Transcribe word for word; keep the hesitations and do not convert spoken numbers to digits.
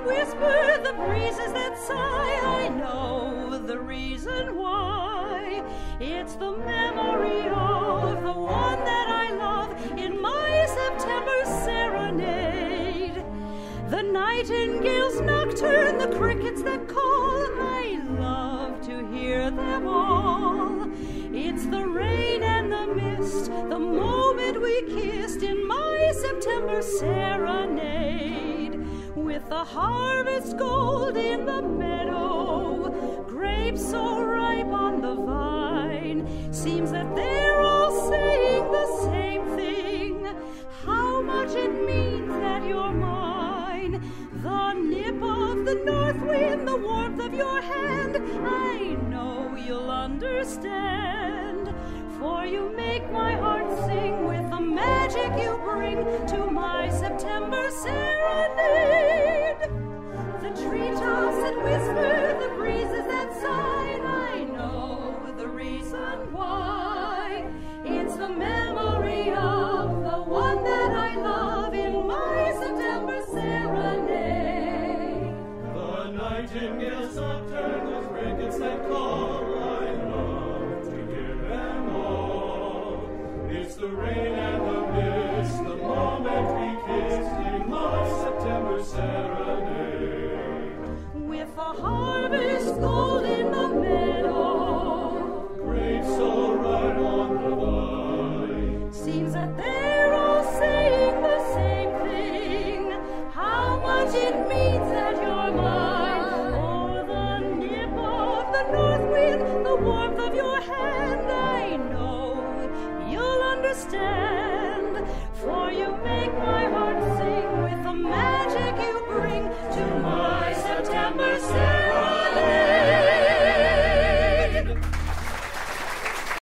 that whisper, the breezes that sigh, I know the reason why. It's the memory of the one that I love in my September serenade. The nightingale's nocturne, the crickets that call, I love to hear them all. It's the rain and the mist, the moment we kissed in my September serenade. With the harvest gold in the meadow, grapes so ripe on the vine, seems that they're all saying the same thing, how much it means that you're mine. The nip of the north wind, the warmth of your hand, I know you'll understand, for you make my heart sing with the magic you bring to my September serenade. The treetops that whisper, the breezes that sigh, I know the reason why. It's the memory of the one that I love in my September serenade. The nightingale's nocturne, those crickets that call, I love to hear them all. It's the rain and the mist, the moment we kissed in my September serenade. With the harvest gold in the meadow, grapes so ripe on the vine, seems that they're all saying the same thing, how much it means that you're mine. Oh, the nip of the north wind, the warmth of your hand, I know you'll understand.